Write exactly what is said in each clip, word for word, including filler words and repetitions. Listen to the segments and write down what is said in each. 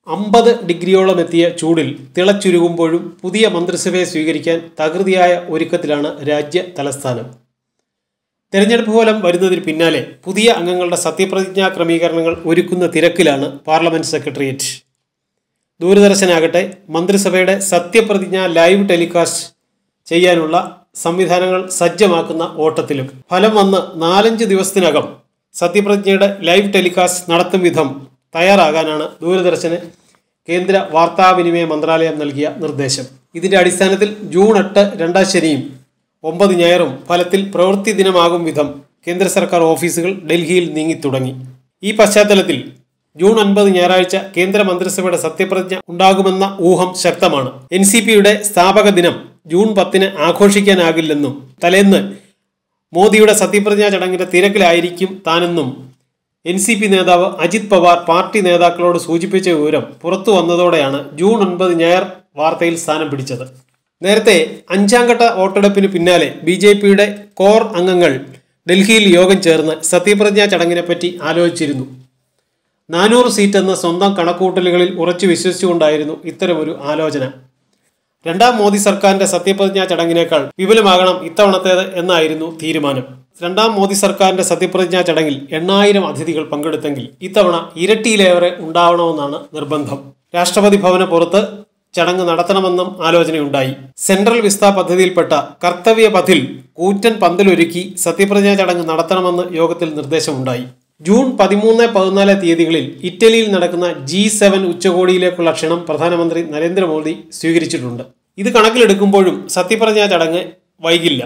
അമ്പത് ഡിഗ്രിയോളം എത്തിയ ചൂടിൽ തിളച്ചുരുകുമ്പോഴും പുതിയ മന്ത്രിസഭയെ സ്വീകരിക്കാൻ തകൃതിയായ ഒരുക്കത്തിലാണ് രാജ്യ തലസ്ഥാനം. തെരഞ്ഞെടുപ്പ് ഫലം വരുന്നതിന് പിന്നാലെ പുതിയ അംഗങ്ങളുടെ സത്യപ്രതിജ്ഞാ ക്രമീകരണങ്ങൾ ഒരുക്കുന്ന തിരക്കിലാണ് പാർലമെന്റ് സെക്രട്ടേറിയറ്റ്. ദൂരദർശനാകട്ടെ മന്ത്രിസഭയുടെ സത്യപ്രതിജ്ഞ ലൈവ് ടെലികാസ്റ്റ് ചെയ്യാനുള്ള സംവിധാനങ്ങൾ സജ്ജമാക്കുന്ന ഓട്ടത്തിലും. ഫലം വന്ന് നാലഞ്ച് ദിവസത്തിനകം സത്യപ്രതിജ്ഞയുടെ ലൈവ് ടെലികാസ്റ്റ് നടത്തും വിധം തയ്യാറാകാനാണ് ദൂരദർശന് കേന്ദ്ര വാർത്താവിനിമയ മന്ത്രാലയം നൽകിയ നിർദ്ദേശം. ഇതിൻ്റെ അടിസ്ഥാനത്തിൽ ജൂൺ എട്ട് രണ്ടാം ശനിയും ഒമ്പത് ഞായറും ഫലത്തിൽ പ്രവൃത്തി ദിനമാകും വിധം കേന്ദ്ര സർക്കാർ ഓഫീസുകൾ ഡൽഹിയിൽ നീങ്ങിത്തുടങ്ങി. ഈ പശ്ചാത്തലത്തിൽ ജൂൺ ഒൻപത് ഞായറാഴ്ച കേന്ദ്ര മന്ത്രിസഭയുടെ സത്യപ്രതിജ്ഞ ഉണ്ടാകുമെന്ന ഊഹം ശക്തമാണ്. എൻ സി പിയുടെ സ്ഥാപക ദിനം ജൂൺ പത്തിന് ആഘോഷിക്കാനാകില്ലെന്നും തലേന്ന് മോദിയുടെ സത്യപ്രതിജ്ഞാ ചടങ്ങിന്റെ തിരക്കിലായിരിക്കും താനെന്നും എൻ സി പി നേതാവ് അജിത് പവാർ പാർട്ടി നേതാക്കളോട് സൂചിപ്പിച്ച വിവരം പുറത്തു വന്നതോടെയാണ് ജൂൺ ഒൻപത് ഞായർ വാർത്തയിൽ സ്ഥാനം പിടിച്ചത്. നേരത്തെ അഞ്ചാംഘട്ട വോട്ടെടുപ്പിന് പിന്നാലെ ബി ജെ പിയുടെ കോർ അംഗങ്ങൾ ഡൽഹിയിൽ യോഗം ചേർന്ന് സത്യപ്രതിജ്ഞാ ചടങ്ങിനെപ്പറ്റി ആലോചിച്ചിരുന്നു. നാനൂറ് സീറ്റ് എന്ന സ്വന്തം കണക്കൂട്ടലുകളിൽ ഉറച്ചു വിശ്വസിച്ചുകൊണ്ടായിരുന്നു ഇത്തരമൊരു ആലോചന. രണ്ടാം മോദി സർക്കാരിന്റെ സത്യപ്രതിജ്ഞാ ചടങ്ങിനേക്കാൾ വിപുലമാകണം ഇത്തവണത്തേത് എന്നായിരുന്നു തീരുമാനം. രണ്ടാം മോദി സർക്കാരിന്റെ സത്യപ്രതിജ്ഞാ ചടങ്ങിൽ എണ്ണായിരം അതിഥികൾ പങ്കെടുത്തെങ്കിൽ ഇത്തവണ ഇരട്ടിയിലേറെ ഉണ്ടാവണമെന്നാണ് നിർബന്ധം. രാഷ്ട്രപതി ഭവന് പുറത്ത് ചടങ്ങ് നടത്തണമെന്നും ആലോചനയുണ്ടായി. സെൻട്രൽ വിസ്ത പദ്ധതിയിൽപ്പെട്ട കർത്തവ്യ പഥിൽ കൂറ്റൻ പന്തലൊരുക്കി സത്യപ്രതിജ്ഞാ ചടങ്ങ് നടത്തണമെന്ന് യോഗത്തിൽ നിർദ്ദേശമുണ്ടായി. ജൂൺ പതിമൂന്ന് പതിനാല് തീയതികളിൽ ഇറ്റലിയിൽ നടക്കുന്ന ജി സെവൻ ഉച്ചകോടിയിലേക്കുള്ള ക്ഷണം പ്രധാനമന്ത്രി നരേന്ദ്രമോദി സ്വീകരിച്ചിട്ടുണ്ട്. ഇത് കണക്കിലെടുക്കുമ്പോഴും സത്യപ്രതിജ്ഞാ ചടങ്ങ് വൈകില്ല.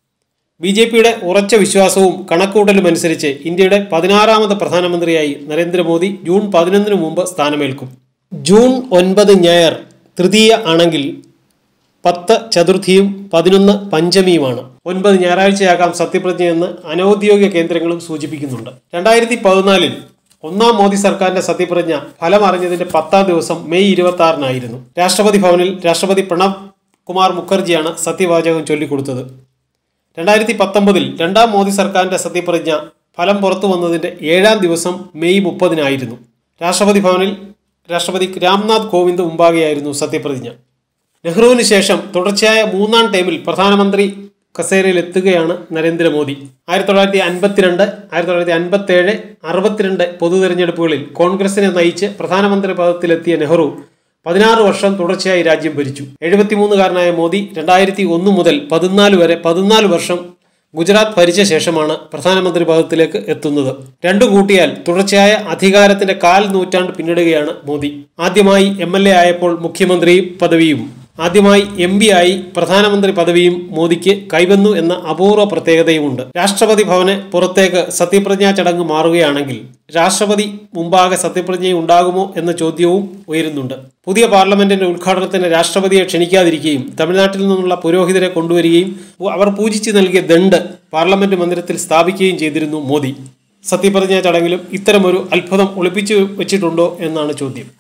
ബി ജെ പിയുടെ ഉറച്ച വിശ്വാസവും കണക്കൂട്ടലും അനുസരിച്ച് ഇന്ത്യയുടെ പതിനാറാമത് പ്രധാനമന്ത്രിയായി നരേന്ദ്രമോദി ജൂൺ പതിനൊന്നിന് മുമ്പ് സ്ഥാനമേൽക്കും. ജൂൺ ഒൻപത് ഞായർ തൃതീയ ആണെങ്കിൽ പത്ത് ചതുർത്ഥിയും പതിനൊന്ന് പഞ്ചമിയുമാണ്. ഒൻപത് ഞായറാഴ്ചയാകാം സത്യപ്രതിജ്ഞയെന്ന് അനൌദ്യോഗിക കേന്ദ്രങ്ങളും സൂചിപ്പിക്കുന്നുണ്ട്. രണ്ടായിരത്തി പതിനാലിൽ ഒന്നാം മോദി സർക്കാരിന്റെ സത്യപ്രതിജ്ഞ ഫലം അറിഞ്ഞതിന്റെ പത്താം ദിവസം മെയ് ഇരുപത്തി ആറിനായിരുന്നു. രാഷ്ട്രപതി ഭവനിൽ രാഷ്ട്രപതി പ്രണബ് കുമാർ മുഖർജിയാണ് സത്യവാചകം ചൊല്ലിക്കൊടുത്തത്. രണ്ടായിരത്തി പത്തൊമ്പതിൽ രണ്ടാം മോദി സർക്കാരിന്റെ സത്യപ്രതിജ്ഞ ഫലം പുറത്തു വന്നതിന്റെ ഏഴാം ദിവസം മെയ് മുപ്പതിനായിരുന്നു. രാഷ്ട്രപതി ഭവനിൽ രാഷ്ട്രപതി രാംനാഥ് കോവിന്ദ് മുമ്പാകെയായിരുന്നു സത്യപ്രതിജ്ഞ. നെഹ്റുവിന് ശേഷം തുടർച്ചയായ മൂന്നാം ടൈമിൽ പ്രധാനമന്ത്രി കസേരയിൽ എത്തുകയാണ് നരേന്ദ്രമോദി. ആയിരത്തി തൊള്ളായിരത്തി അൻപത്തിരണ്ട് ആയിരത്തി തൊള്ളായിരത്തി അൻപത്തി ഏഴ് അറുപത്തിരണ്ട് പൊതു തെരഞ്ഞെടുപ്പുകളിൽ കോൺഗ്രസിനെ നയിച്ച് പ്രധാനമന്ത്രി പദത്തിലെത്തിയ നെഹ്റു പതിനാറ് വർഷം തുടർച്ചയായി രാജ്യം ഭരിച്ചു. എഴുപത്തിമൂന്നുകാരനായ മോദി രണ്ടായിരത്തി ഒന്ന് മുതൽ പതിനാല് വരെ പതിനാല് വർഷം ഗുജറാത്ത് ഭരിച്ച ശേഷമാണ് പ്രധാനമന്ത്രി പദത്തിലേക്ക് എത്തുന്നത്. രണ്ടു കൂട്ടിയാൽ തുടർച്ചയായ അധികാരത്തിന്റെ കാൽ നൂറ്റാണ്ട് പിന്നിടുകയാണ് മോദി. ആദ്യമായി എം എൽ എ ആയപ്പോൾ മുഖ്യമന്ത്രി പദവിയും ആദ്യമായി എം പി ആയി പ്രധാനമന്ത്രി പദവിയും മോദിക്ക് കൈവന്നു എന്ന അപൂർവ പ്രത്യേകതയുമുണ്ട്. രാഷ്ട്രപതി ഭവന് പുറത്തേക്ക് സത്യപ്രതിജ്ഞാ ചടങ്ങ് മാറുകയാണെങ്കിൽ രാഷ്ട്രപതി മുമ്പാകെ സത്യപ്രതിജ്ഞ ഉണ്ടാകുമോ എന്ന ചോദ്യവും ഉയരുന്നുണ്ട്. പുതിയ പാർലമെന്റിന്റെ ഉദ്ഘാടനത്തിന് രാഷ്ട്രപതിയെ ക്ഷണിക്കാതിരിക്കുകയും തമിഴ്നാട്ടിൽ നിന്നുള്ള പുരോഹിതരെ കൊണ്ടുവരികയും അവർ പൂജിച്ചു നൽകിയ ദണ്ഡ് പാർലമെന്റ് മന്ദിരത്തിൽ സ്ഥാപിക്കുകയും ചെയ്തിരുന്നു മോദി. സത്യപ്രതിജ്ഞാ ചടങ്ങിലും ഇത്തരമൊരു അത്ഭുതം ഒളിപ്പിച്ചു വെച്ചിട്ടുണ്ടോ എന്നാണ് ചോദ്യം.